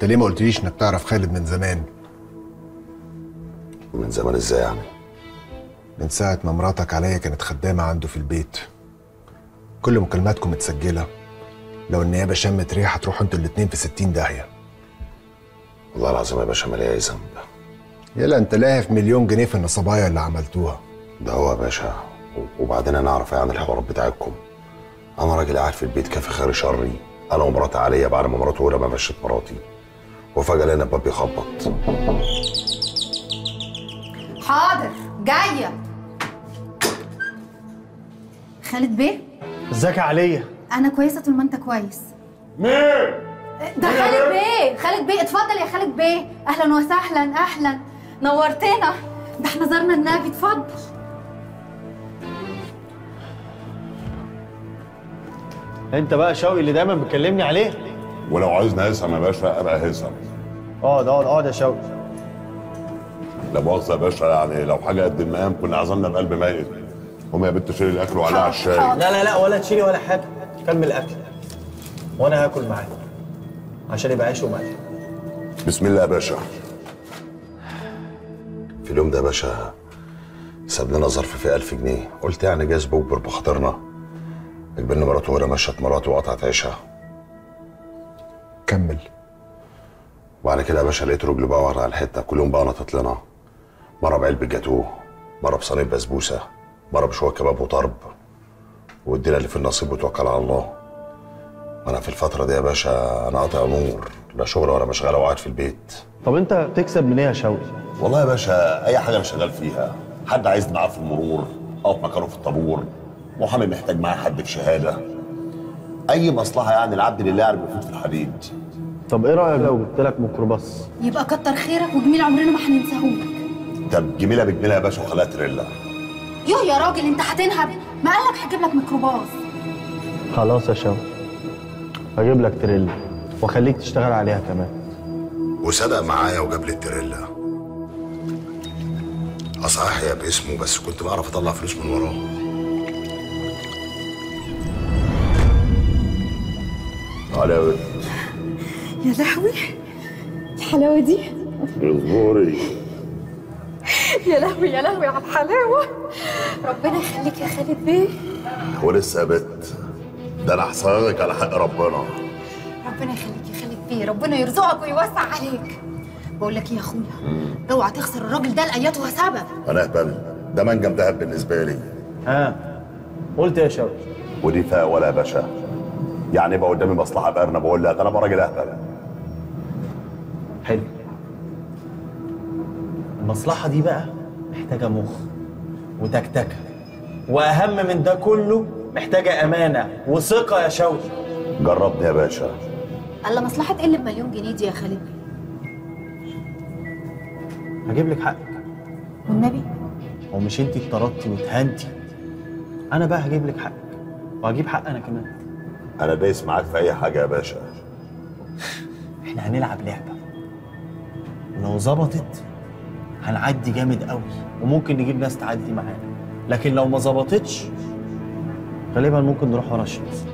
انت ليه ما قلتليش انك تعرف خالد من زمان؟ من زمان ازاي يعني؟ من ساعة ما مراتك عليا كانت خدامة عنده في البيت. كل مكالماتكم متسجلة، لو النيابة شمت ريحة هتروحوا انتوا الاتنين في 60 داهية. والله العظيم يا باشا ما ليا اي ذنب. يلا انت لاهف مليون جنيه في النصبايا اللي عملتوها. ده هو يا باشا، وبعدين انا اعرف ايه عن الحوارات بتاعتكم؟ انا راجل قاعد في البيت كافي خير شري، انا ومراتي عليا بعد ما مراته ولا ما مشيت مراتي، وفجأة لقينا الباب بيخبط. حاضر جايه. خالد بيه، ازيك يا عليا؟ انا كويسه طول ما انت كويس. مين؟ ده خالد بيه. خالد بيه اتفضل يا خالد بيه. اهلا وسهلا، اهلا، نورتنا. ده احنا زرنا النبي. اتفضل. انت بقى شوقي اللي دايما بتكلمني عليه؟ ولو عايزنا هيثم يا باشا ابقى هيثم. اقعد يا شوقي. لا مؤاخذه يا باشا، يعني لو حاجه قد المقام كنا عزمنا بقلب ميت. قومي يا بنت شيلي الاكل وعليها على الشاي. لا ولا تشيلي ولا حاجه، كمل الاكل وانا هاكل معاك عشان يبقى عيش وملح. بسم الله يا باشا. في اليوم ده يا باشا ساب لنا ظرف فيه 1000 جنيه، قلت يعني جايز بكبر بخاطرنا. اجبرني مراته ولا مشت مراته وقطعت عيشها. كمل. وبعد كده يا باشا لقيت رجله بقى ورا على الحته، كل يوم بقى نطت لنا، مره بعلبه جاتوه، مره بصينيه بسبوسه، مره بشويه كباب وطرب، وادينا اللي في النصيب وتوكل على الله. انا في الفتره دي يا باشا انا قاطع نور، لا شغل ولا مشغله وقاعد في البيت. طب انت بتكسب من ايه يا شوقي؟ والله يا باشا اي حاجه انا شغال فيها، حد عايزني معاه في المرور اقف مكانه في الطابور، محامي محتاج معاه حد في شهاده، اي مصلحه يعني العبد لله يعني بيفوت في الحديد. طب ايه رايك لو جبت لك ميكروباص؟ يبقى كتر خيرك، وجميل عمرنا ما هننساهولك. طب جميله بجميله يا باشا وخليها تريلا. يوه يا راجل انت هتنهب، ما قالك هجيب لك ميكروباص. خلاص يا شوقي، هجيب لك تريلا واخليك تشتغل عليها كمان. وصدق معايا وجاب لي التريلا. صحيح هي باسمه بس كنت بعرف اطلع فلوس من وراه. تعالى يا بنت. يا لهوي الحلاوه دي. اصبري. يا لهوي يا لهوي على الحلاوه. ربنا يخليك يا خالد بيه. هو لسه يا بنت، ده انا هحصلك على حق ربنا. ربنا يخليك يا خالد بيه، ربنا يرزقك ويوسع عليك. بقول لك ايه يا اخويا، اوعى تخسر الراجل ده لاياتها سبب. انا اهبل، ده منجم دهب بالنسبه لي. قلت يا شوقي. ودي فيها ولا يا باشا؟ يعني يبقى قدامي مصلحه بقرنا بقول لك انا راجل اهبل. حلو. المصلحه دي بقى محتاجه مخ وتكتكه، واهم من ده كله محتاجه امانه وثقه يا شوقي. جربني يا باشا. الله، مصلحه ايه اللي بمليون جنيه دي يا خالد بيه؟ هجيب لك حقك والنبي. هو مش انتي اتطردتي واتهنتي؟ انا بقى هجيب لك حقك وهجيب حق انا كمان. انا دايس معاك في اي حاجه يا باشا. احنا هنلعب لعبه، ولو ظبطت هنعدي جامد قوي وممكن نجيب ناس تعدي معانا، لكن لو ما ظبطتش غالبا ممكن نروح ورا الشمس.